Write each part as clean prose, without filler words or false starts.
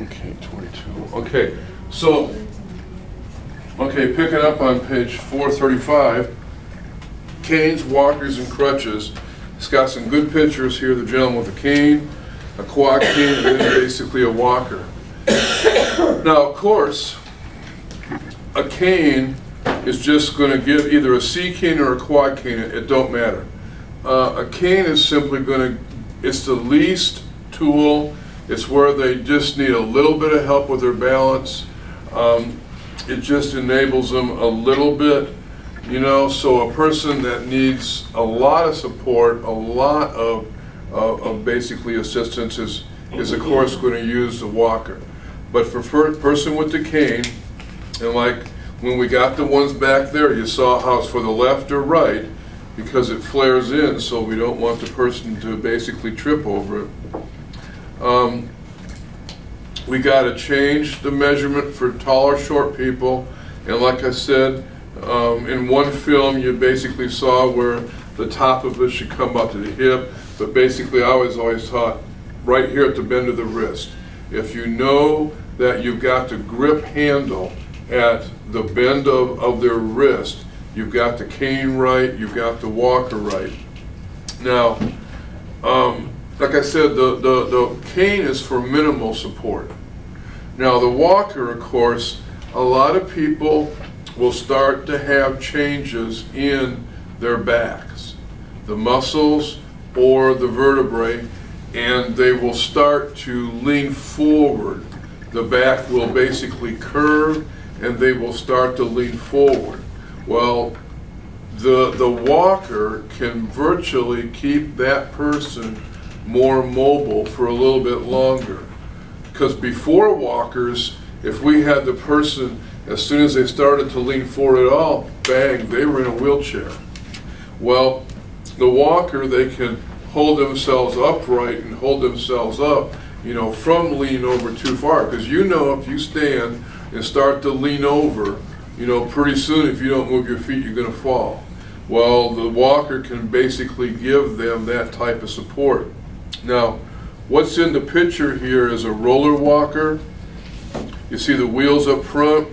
Okay, 22. Okay, so, picking up on page 435, canes, walkers, and crutches. It's got some good pictures here. The gentleman with a cane, a quad cane, and then basically a walker. Now, of course, a cane is just going to give either a C cane or a quad cane. It don't matter. A cane is simply going to, it's the least tool. It's where they just need a little bit of help with their balance. It just enables them a little bit, you know, so a person that needs a lot of support, a lot of basically assistance is of course going to use the walker. But for a person with the cane, and like when we got the ones back there, you saw how it's for the left or right because it flares in, so we don't want the person to basically trip over it. We got to change the measurement for tall or short people, and like I said, in one film you basically saw where the top of it should come up to the hip, but basically I was always taught right here at the bend of the wrist. If you know that you've got the grip handle at the bend of their wrist, you've got the cane right, you've got the walker right. Now, like I said, the cane is for minimal support. Now the walker, of course, a lot of people will start to have changes in their backs, the muscles or the vertebrae, and they will start to lean forward. The back will basically curve and they will start to lean forward. Well, the walker can virtually keep that person more mobile for a little bit longer. Because before walkers, if we had the person, as soon as they started to lean forward at all, bang, they were in a wheelchair. Well, the walker, they can hold themselves upright and hold themselves up, you know, from leaning over too far. Because you know if you stand and start to lean over, you know, pretty soon if you don't move your feet, you're going to fall. Well, the walker can basically give them that type of support. Now, what's in the picture here is a roller walker. You see the wheels up front.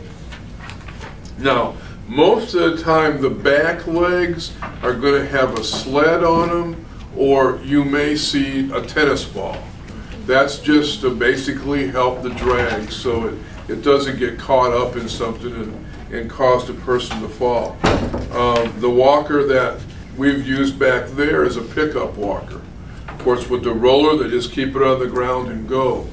Now, most of the time the back legs are going to have a sled on them, or you may see a tennis ball. That's just to basically help the drag so it doesn't get caught up in something and cause the person to fall. The walker that we've used back there is a pickup walker. Of course, with the roller, they just keep it on the ground and go.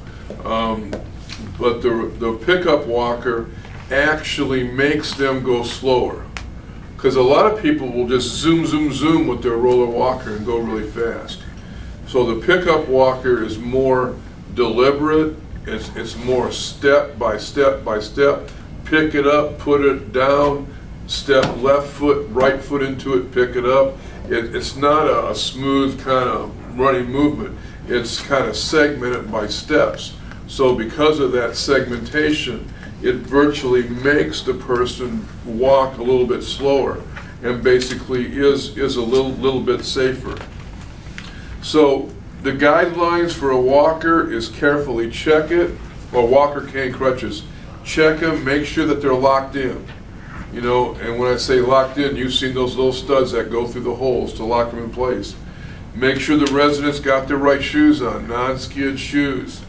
But the pickup walker actually makes them go slower. Because a lot of people will just zoom, zoom, zoom with their roller walker and go really fast. So the pickup walker is more deliberate. It's more step by step by step. Pick it up, put it down, step left foot, right foot into it, pick it up. It's not a smooth kind of running movement. It's kind of segmented by steps. So because of that segmentation, it virtually makes the person walk a little bit slower and basically is a little bit safer. So the guidelines for a walker is carefully check it, or walker cane crutches. Check them, make sure that they're locked in. You know, and when I say locked in, you've seen those little studs that go through the holes to lock them in place. Make sure the residents got their right shoes on, non-skid shoes.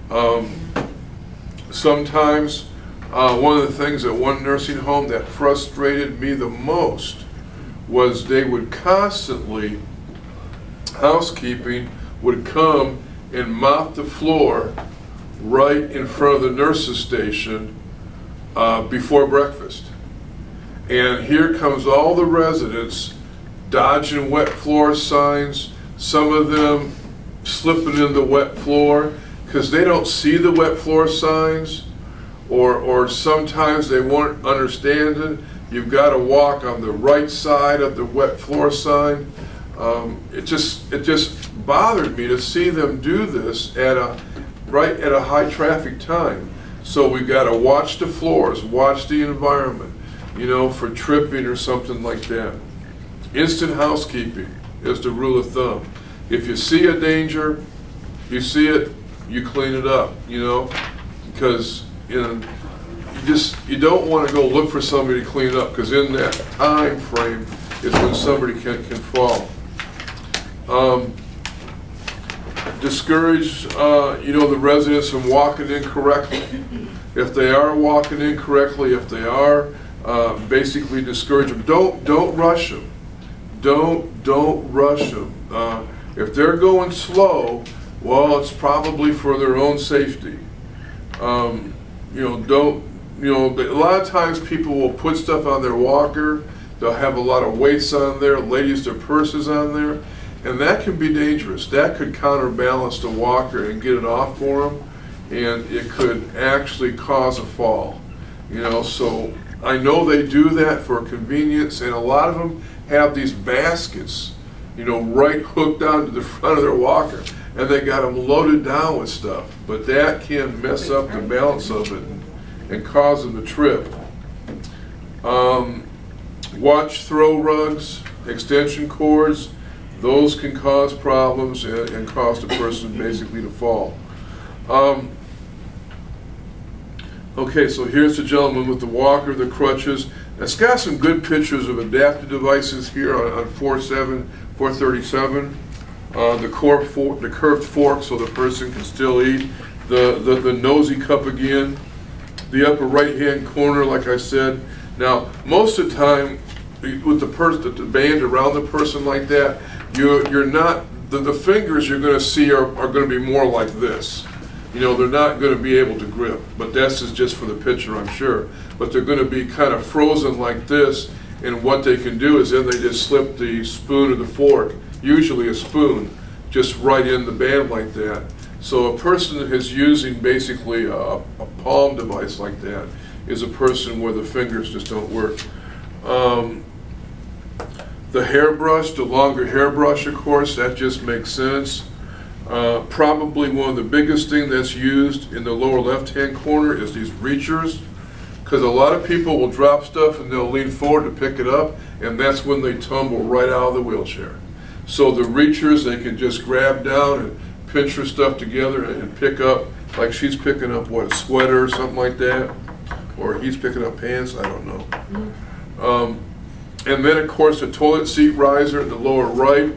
Sometimes, one of the things at one nursing home that frustrated me the most was they would constantly, housekeeping would come and mop the floor right in front of the nurse's station before breakfast. And here comes all the residents dodging wet floor signs, some of them slipping in the wet floor because they don't see the wet floor signs, or sometimes they weren't understanding. You've got to walk on the right side of the wet floor sign. It just bothered me to see them do this right at a high traffic time. So we've got to watch the floors, watch the environment, you know, for tripping or something like that. Instant housekeeping is the rule of thumb. If you see a danger, you see it, you clean it up, you know. because you don't want to go look for somebody to clean up, because in that time frame is when somebody can fall. Discourage the residents from walking incorrectly. If they are walking incorrectly, if they are, basically discourage them. Don't rush them. Don't rush them. If they're going slow, well, it's probably for their own safety. A lot of times people will put stuff on their walker. They'll have a lot of weights on there, ladies, their purses on there, and that can be dangerous. That could counterbalance the walker and get it off for them, and it could actually cause a fall. So I know they do that for convenience, and a lot of them have these baskets, right hooked onto the front of their walker, and they got them loaded down with stuff. But that can mess up the balance of it and cause them to trip. Watch throw rugs, extension cords. Those can cause problems and cause the person basically to fall. Okay, so here's the gentleman with the walker, the crutches. It's got some good pictures of adaptive devices here on 437. The curved fork so the person can still eat. The nosy cup again. The upper right-hand corner, like I said. Now, most of the time, with the band around the person like that, you're not, the fingers you're going to see are going to be more like this. They're not going to be able to grip, but this is just for the picture, I'm sure. But they're going to be kind of frozen like this, and what they can do is then they just slip the spoon or the fork, usually a spoon, just right in the band like that. So a person that is using basically a palm device like that is a person where the fingers just don't work. The hairbrush, the longer hairbrush, of course, that just makes sense. Probably one of the biggest things that's used in the lower left-hand corner is these reachers, because a lot of people will drop stuff and they'll lean forward to pick it up, and that's when they tumble right out of the wheelchair. So the reachers, they can just grab down and pinch her stuff together and pick up, like she's picking up, what, a sweater or something like that, or he's picking up pants, I don't know. And then, of course, the toilet seat riser in the lower right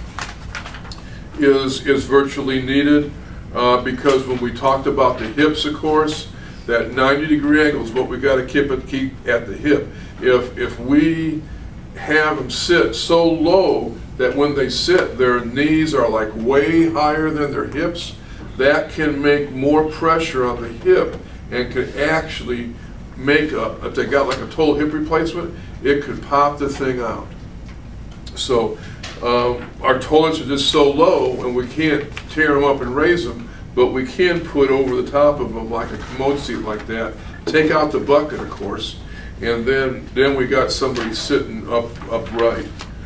is virtually needed, because when we talked about the hips, of course, that 90-degree angle is what we got to keep at the hip. If we have them sit so low that when they sit, their knees are like way higher than their hips, that can make more pressure on the hip and could actually make if they got like a total hip replacement, it could pop the thing out. So our toilets are just so low, and we can't tear them up and raise them, but we can put over the top of them like a commode seat like that, take out the bucket, of course, and then we got somebody sitting upright.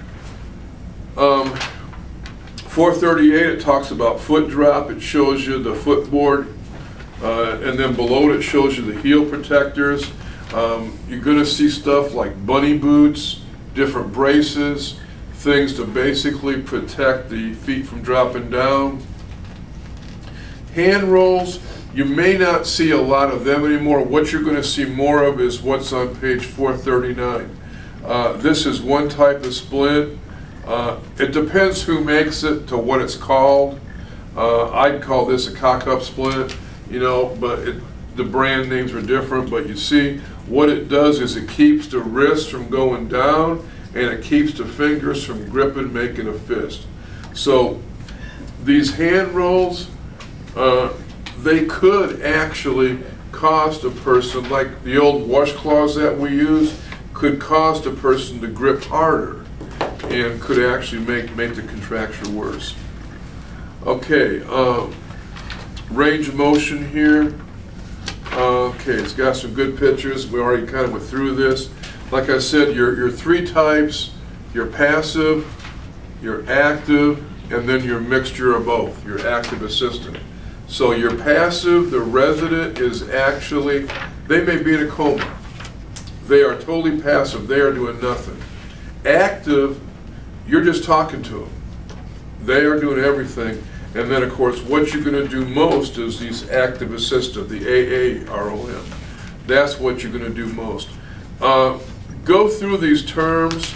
438, it talks about foot drop. It shows you the footboard, and then below it shows you the heel protectors. You're going to see stuff like bunny boots, different braces, things to basically protect the feet from dropping down. Hand rolls, you may not see a lot of them anymore. What you're going to see more of is what's on page 439. This is one type of splint. It depends who makes it to what it's called. I'd call this a cock-up splint, but the brand names are different. But you see, what it does is it keeps the wrist from going down, and it keeps the fingers from gripping, making a fist. So these hand rolls, they could actually cost a person, like the old washcloths that we use, could cause a person to grip harder and could actually make the contraction worse. Okay, range of motion here. Okay, it's got some good pictures. We already kind of went through this. Like I said, your three types: your passive, your active, and then your mixture of both, your active assistant. So your passive, the resident, is actually, they may be in a coma. They are totally passive. They are doing nothing. Active, you're just talking to them. They are doing everything. And then, of course, what you're going to do most is these active assistive, the AAROM. That's what you're going to do most. Go through these terms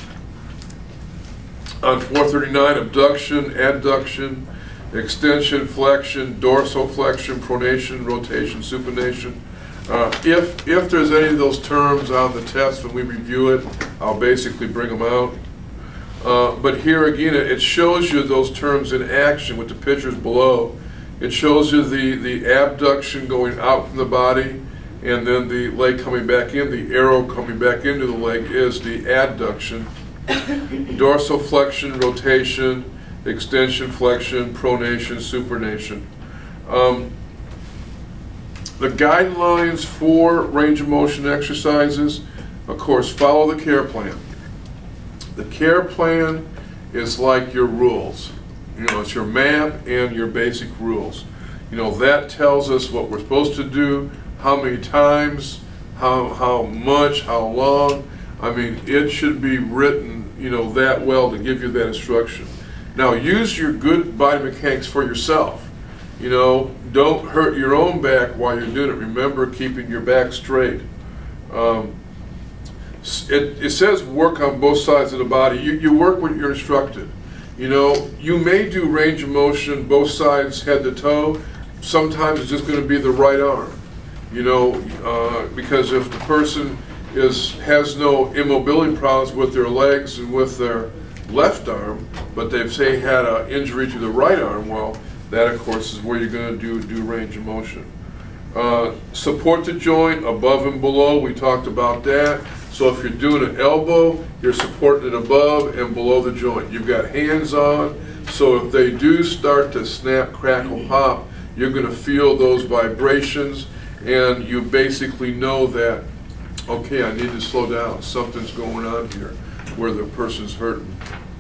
on 439: abduction, adduction, extension, flexion, dorsiflexion, pronation, rotation, supination. If there's any of those terms on the test when we review it, I'll basically bring them out. But here again, it shows you those terms in action with the pictures below. It shows you the abduction going out from the body, and then the leg coming back in. The arrow coming back into the leg is the adduction. Dorsiflexion, rotation, extension, flexion, pronation, supination. The guidelines for range of motion exercises, of course, follow the care plan. The care plan is like your rules. You know, it's your map and your basic rules. You know, that tells us what we're supposed to do, how many times, how much, how long. I mean, it should be written, you know, that well to give you that instruction. Now, use your good body mechanics for yourself. You know, don't hurt your own back while you're doing it. Remember keeping your back straight. It says work on both sides of the body. You work what you're instructed. You know, you may do range of motion both sides, head to toe. Sometimes it's just going to be the right arm. You know, because if the person has no immobility problems with their legs and with their left arm, but they've, say, had an injury to the right arm, well, that, of course, is where you're going to do range of motion. Support the joint above and below. We talked about that. So if you're doing an elbow, you're supporting it above and below the joint. You've got hands on, so if they do start to snap, crackle, pop, you're going to feel those vibrations, and you basically know that, okay, I need to slow down. Something's going on here where the person's hurting.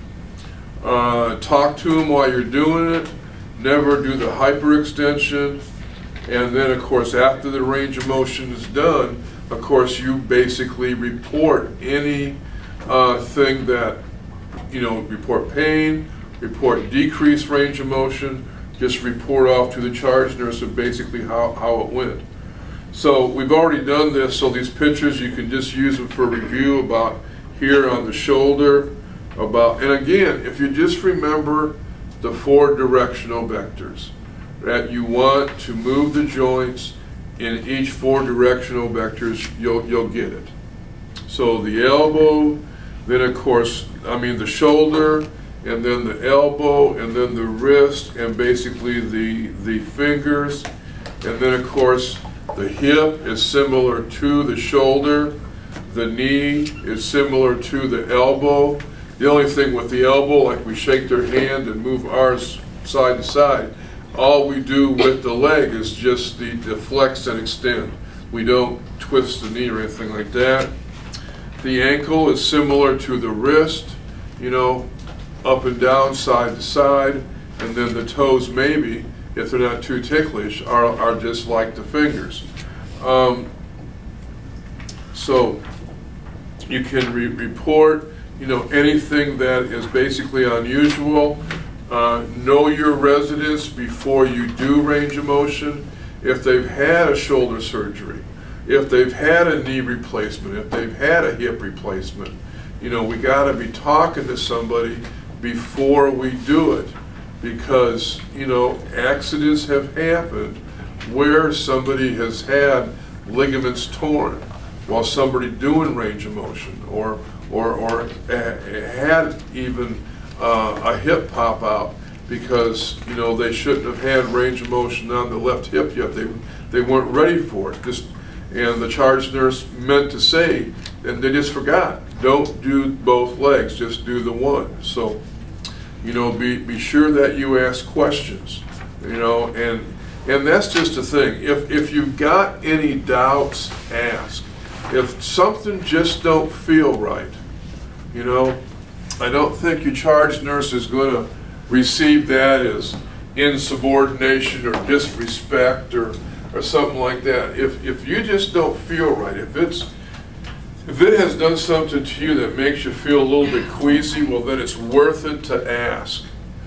Talk to them while you're doing it. Never do the hyperextension. And then, of course, after the range of motion is done, of course, you basically report any thing that, you know, report pain, report decreased range of motion, just report off to the charge nurse of basically how it went. So we've already done this, so these pictures, you can just use them for review about here on the shoulder, about, and again, if you just remember the 4 directional vectors, that you want to move the joints in each 4 directional vectors, you'll get it. So the elbow, then of course, the shoulder, and then the elbow, and then the wrist, and basically the fingers, and then of course the hip is similar to the shoulder, the knee is similar to the elbow. The only thing with the elbow, like we shake their hand and move ours side to side, all we do with the leg is just the flex and extend. We don't twist the knee or anything like that. The ankle is similar to the wrist, you know, up and down, side to side, and then the toes maybe, if they're not too ticklish, are just like the fingers. So you can report, you know, anything that is basically unusual. Know your residents before you do range of motion. If they've had a shoulder surgery, if they've had a knee replacement, if they've had a hip replacement, you know, we got to be talking to somebody before we do it, because, you know, accidents have happened where somebody has had ligaments torn while somebody doing range of motion, or had even a hip pop out because, you know, they shouldn't have had range of motion on the left hip yet. They weren't ready for it. And the charge nurse meant to say, and they just forgot, don't do both legs, just do the one. So, you know, be sure that you ask questions, you know, and that's just the thing. If you've got any doubts, ask. If something just don't feel right, you know, I don't think your charge nurse is going to receive that as insubordination or disrespect or something like that. If you just don't feel right, if it has done something to you that makes you feel a little bit queasy, well, then it's worth it to ask.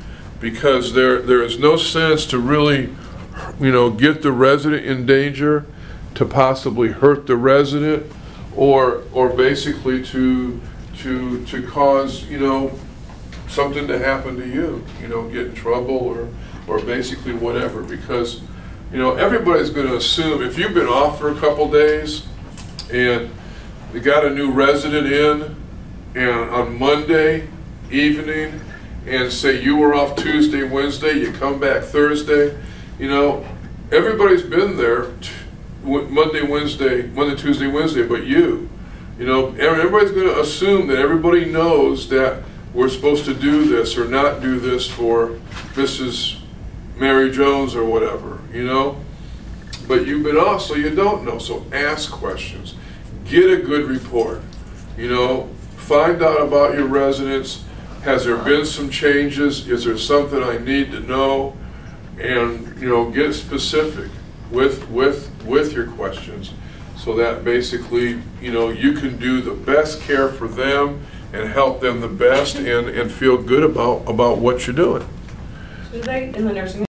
because there is no sense to really, get the resident in danger, to possibly hurt the resident, or basically to cause, something to happen to you, get in trouble or basically whatever, because, everybody's going to assume if you've been off for a couple days and you got a new resident in, and on Monday evening, and say you were off Tuesday, Wednesday, you come back Thursday, everybody's been there Monday, Tuesday, Wednesday, but you. Everybody's going to assume that everybody knows that we're supposed to do this or not do this for Mrs. Mary Jones or whatever, But you've been off, so you don't know. So ask questions. Get a good report. Find out about your residents. Has there been some changes? Is there something I need to know? And get specific with your questions, so that basically you can do the best care for them and help them the best and feel good about what you're doing. So they in the nursing